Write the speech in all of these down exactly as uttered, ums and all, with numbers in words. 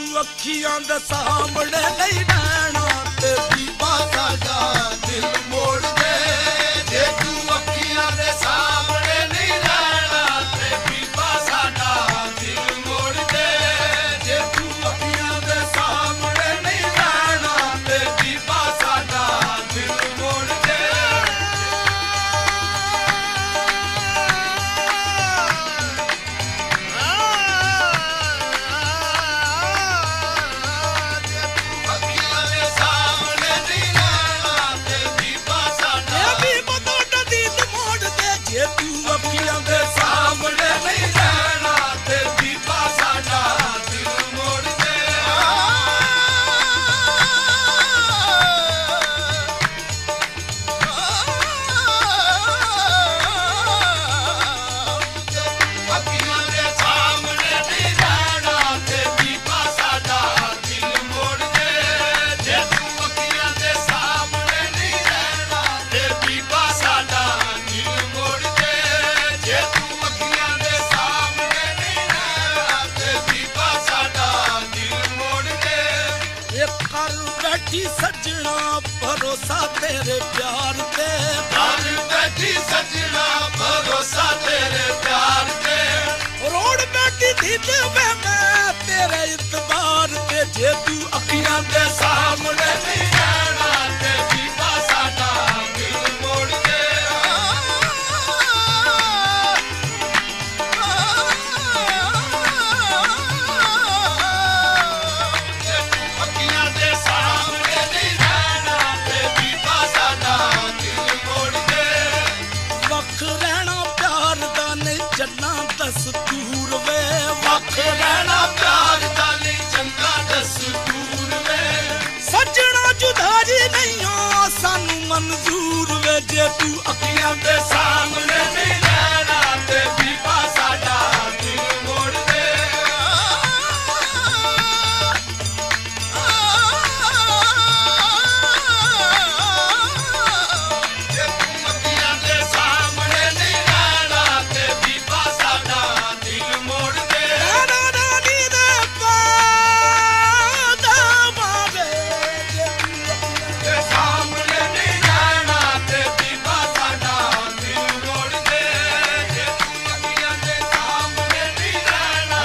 अखियां दे सामने नहीं रहना ते बीबा साडा दिल मोड़ दे जे तू अखियां दे सामने नहीं रहना ते बीबा साडा दिल मोड़ दे जे तू अखियां दे सामने नहीं रहना ते बीबा साडा दिल मोड़ दे सजना भरोसा तेरे प्यार ते कर बैठी सजना भरोसा तेरे प्यार ते रोड बैठी थी ते मैं तेरे इतबार ते जे तू अखियां दे सामने नहीं रहना ते बीबा साडा दिल मोड़ दे दस्तूर वे वख रहना प्यार दा नहीं चंगा दस्तूर वे सजना जुदाई नहीं हो सानू मंजूर वे जे तू अखियां दे सामने नहीं रहना ते बीबा साडा दिल मोड़ दे जे तू अखियां दे सामने नहीं रहना ते बीबा साडा दिल मोड़ दे रानी दे पादा मारे जे तू दे सामने नहीं रहना ते बीबा साडा दिल मोड़ दे जे तू अखियां दे सामने नहीं रहना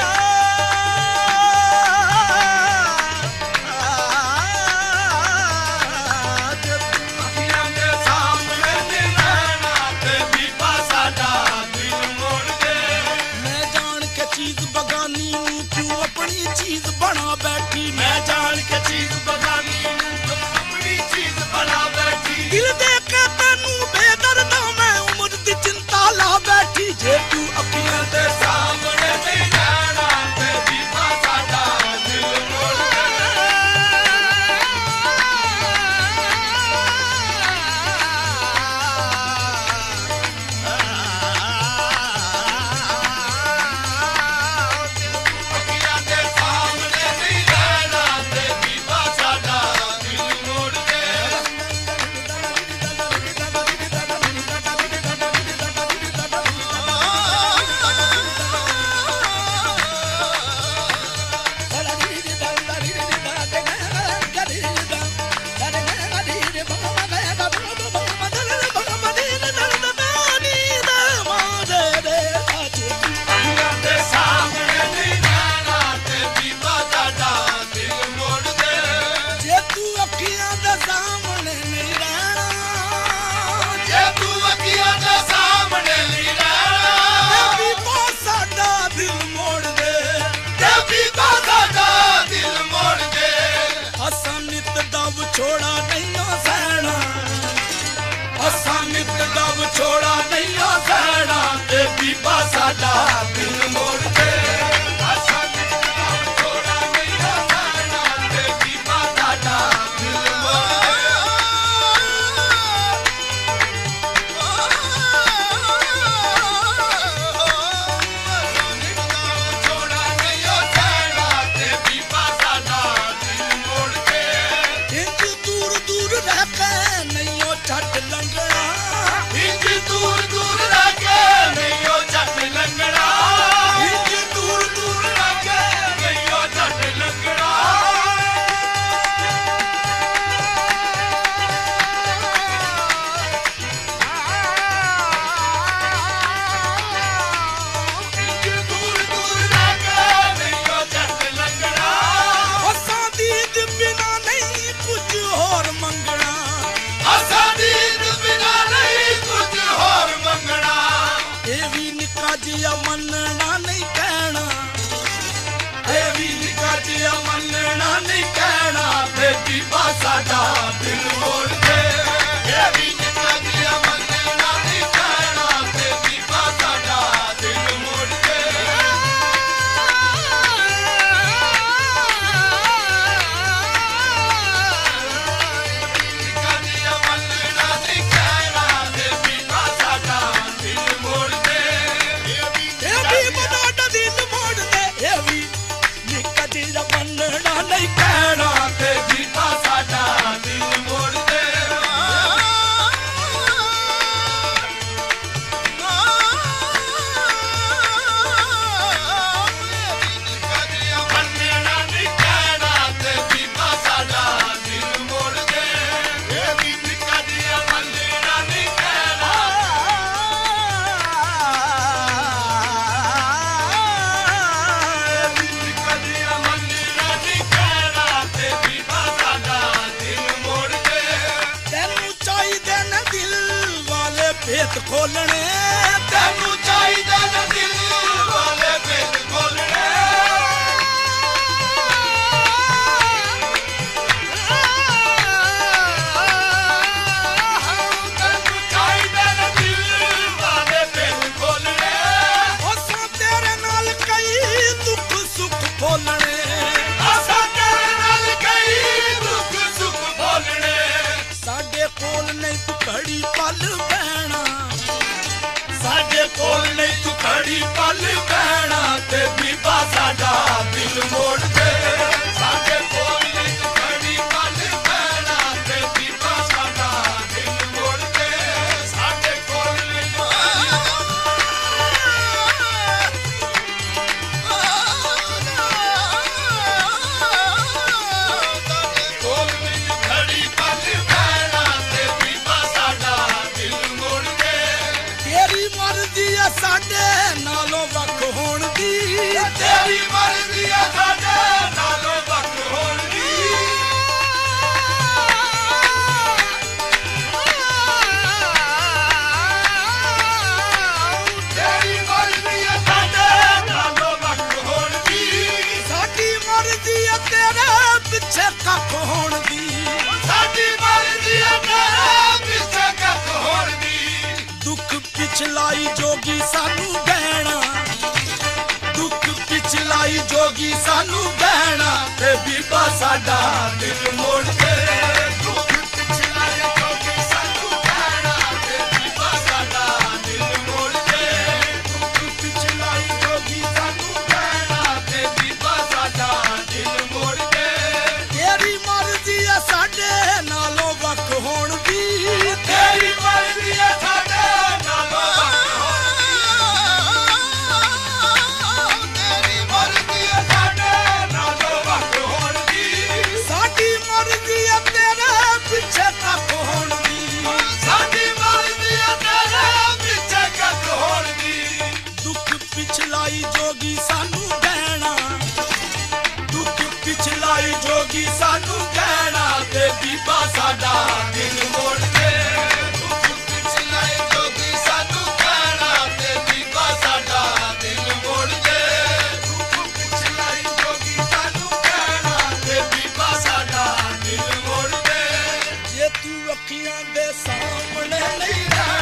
जे तू अखियां दे सामने नहीं रहना ते बीबा साडा दिल मोड़ दे मैं जान के चीज बगानी नू क्यों अपनी चीज बना बैठी मैं जान के चीज बगानी नू क्यों अपनी चीज बना बैठी दिल दे के तैनू बेदर्द मैं उम्र दी चिंता ला बैठी जे तू अखियां दे सामने नहीं रहना ते बीबा साडा दिल मोड़ दे अखियां दे सामने नहीं रहना ते बीबा साडा दिल मोड़ दे अखियां दे सामने नहीं रहना ते बीबा साडा दिल मोड़ दे जे तू अखियां दे सामने नहीं रहना जे तू अखियां दे सामने नहीं रहना ते बीबा साडा दिल मोड़ दे ते बीबा साडा दिल मोड़ दे असां नित दब छोड़ा नहीं हो सहना असां नित दब छोड़ा नहीं हो सहना ते बीबा साडा दिल मोड़ दे असां नित दब छोड़ा नहीं हो सहना ते बीबा साडा दिल मोड़ दे छोड़ा नहीं हो सहना ते बीबा साडा दिल मोड़ दे इंज दूर दूर रह के नहीं हो छट लंघना इंज दूर दूर रह के नहीं हो छट लंघना ਬੀਬਾ ਸਾਡਾ ਦਿਲ ਮੋੜ ਦੇ ਇਹ ਵੀ ਨਿੱਕਾ ਜਿਹਾ ਮੰਨਣਾ ਨਹੀਂ ਕਹਿਣਾ ਤੇ ਬੀਬਾ ਸਾਡਾ ਦਿਲ ਮੋੜ ਦੇ ਨਿੱਕਾ ਜਿਹਾ ਮੰਨਣਾ ਨਹੀਂ ਕਹਿਣਾ ਤੇ ਬੀਬਾ ਸਾਡਾ ਦਿਲ ਮੋੜ ਦੇ ਇਹ ਵੀ ਬੜਾ ਦਿਲ ਮੋੜ ਦੇ ਇਹ ਵੀ ਨਿੱਕਾ ਜਿਹਾ ਮੰਨਣਾ ਨਹੀਂ ਕਹਿਣਾ ਤੇ ਬੀਬਾ ਸਾਡਾ ਦਿਲ ਮੋੜ ਦੇ ਨਿੱਕਾ ਜਿਹਾ ਮੰਨਣਾ ਨਹੀਂ ਕਹਿਣਾ ਤੇ ਬੀਬਾ ਸਾਡਾ ਦਿਲ ਮੋੜ ਦੇ ਇਹ ਵੀ ਨਿੱਕਾ ਜਿਹਾ ਮੰਨਣਾ ਨਹੀਂ ਕਹਿਣਾ ਨਿੱਕਾ ਜਿਹਾ ਮੰਨਣਾ ਨਹੀਂ ਕਹਿਣਾ ਤੇ ਬੀਬਾ ਸਾਡਾ ਦਿਲ ਮੋੜ ਦੇ ਤੈਨੂੰ ਚਾਹੀਦੇ ਨੇ ਦਿਲ ਵਾਲੇ ਭੇਤ ਖੋਲਣੇ ਤੈਨੂੰ ਚਾਹੀਦੇ ਨੇ ਦਿਲ ਵਾਲੇ ਭੇਤ ਖੋਲਣੇ ਤੈਨੂੰ ਚਾਹੀਦੇ ਨੇ ਦਿਲ ਵਾਲੇ ਭੇਤ ਖੋਲਣੇ ਅਸਾਂ ਤੇਰੇ ਨਾਲ ਕਈ ਦੁੱਖ ਸੁੱਖ ਫੋਲਣੇ ਅਸਾਂ ਤੇਰੇ ਨਾਲ ਕਈ ਦੁੱਖ ਸੁੱਖ ਫੋਲਣੇ ਸਾਡੇ ਕੋਲ ਨਹੀਂ ਤੂੰ ਘੜੀ ਪਲ ਬਹਿਣਾ ਸਾਡੇ ਕੋਲ ਨਹੀਂ ਤੂੰ ਘੜੀ ਪਲ ਬਹਿਣਾ ਤੇ ਬੀਬਾ ਸਾਡਾ ਦਿਲ ਮੋੜ ਦੇ ਸਾਡੇ ਕੋਲ ਨਹੀਂ ਤੂੰ ਘੜੀ ਪਲ ਬਹਿਣਾ ਤੇ ਬੀਬਾ ਸਾਡਾ ਦਿਲ ਮੋੜ ਦੇ ਸਾਡੇ ਕੋਲ ਨਹੀਂ ਤੂੰ ਕੋਲ ਨਹੀਂ ਘੜੀ ਪਲ ਬਹਿਣਾ ਤੇ ਬੀਬਾ ਸਾਡਾ ਦਿਲ ਮੋੜ ਦੇ ਤੇਰੀ ਮਰਜ਼ੀ ਆ ਸਾਡੇ ਨਾਲੋਂ ਵੱਖ ਹੋਣ ਦੀ ਤੇਰੀ ਮਰਜ਼ੀ ਆ ਸਾਡੇ ਨਾਲੋਂ ਵੱਖ ਹੋਣ ਦੀ ਤੇਰੀ ਮਰਜ਼ੀ ਆ ਸਾਡੇ ਨਾਲੋਂ ਵੱਖ ਹੋਣ ਦੀ ਸਾਡੀ ਮਰਜ਼ੀ ਆ ਤੇਰੇ ਪਿੱਛੇ ਕੱਖ ਹੋਣ ਦੀ ਸਾਡੀ ਮਰਜ਼ੀ ਆ ਤੇਰੇ ਪਿੱਛੇ ਕੱਖ ਹੋਣ ਦੀ ਦੁੱਖ ਪਿਛਲਾਈ ਜੋਗੀ ਸਾਨੂੰ ਗਹਿਣਾ ਦੁੱਖ ਪਿਛਲਾਈ ਜੋਗੀ ਸਾਨੂੰ ਗਹਿਣਾ ਤੇ ਬੀਬਾ ਸਾਡਾ ਦਿਲ ਮੋੜ ਦੇ ਦੁੱਖ ਪਿਛਲਾਈ ਜੋਗੀ ਸਾਨੂੰ ਗਹਿਣਾ ਤੇ ਬੀਬਾ ਸਾਡਾ ਦਿਲ ਮੋੜ ਦੇ ਦੁੱਖ ਪਿਛਲਾਈ ਜੋਗੀ ਸਾਨੂੰ ਗਹਿਣਾ ਤੇ ਬੀਬਾ ਸਾਡਾ ਦਿਲ ਮੋੜ ਦੇ ਤੇਰੀ ਮਰਜ਼ੀ ਆ ਸਾਡੇ ਨਾਲੋਂ ਵੱਖ ਹੋਣ ਦੀ ਤੇਰੀ ਮਰਜ਼ੀ ਆ ਸਾਡੇ ਨਾਲੋਂ ਵੱਖ ਹੋਣ ਦੀ ਤੇਰੀ ਮਰਜ਼ੀ ਆ ਸਾਡੇ ਨਾਲੋਂ ਵੱਖ ਹੋਣ ਦੀ ਸਾਡੀ ਮਰਜ਼ੀ ਆ ਤੇਰੇ ਪਿੱਛੇ ਕੱਖ ਹੋਣ ਦੀ ਸਾਡੀ ਮਰਜ਼ੀ ਆ ਤੇਰੇ ਪਿੱਛੇ ਕੱਖ ਹੋਣ ਦੀ ਦੁੱਖ ਪਿਛਲਾਈ ਜੋਗੀ ਸਾਨੂੰ ਗਹਿਣਾ ਦੁੱਖ ਪਿਛਲਾਈ ਜੋਗੀ ਸਾਨੂੰ ਗਹਿਣਾ ਤੇ ਬੀਬਾ ਸਾਡਾ ਦਿਲ ਮੋੜ ਦੇ ਦੁੱਖ ਪਿਛਲਾਈ ਜੋਗੀ ਸਾਨੂੰ ਗਹਿਣਾ ਤੇ ਬੀਬਾ ਸਾਡਾ ਦਿਲ ਮੋੜ ਦੇ ਦੁੱਖ ਪਿਛਲਾਈ ਜੋਗੀ ਸਾਨੂੰ ਗਹਿਣਾ ਤੇ ਬੀਬਾ ਸਾਡਾ ਦਿਲ ਮੋੜ ਦੇ ਜੇ ਤੂੰ ਅੱਖੀਆਂ ਦੇ ਸਾਹਮਣੇ ਨਹੀਂ ਰਹਿਣਾ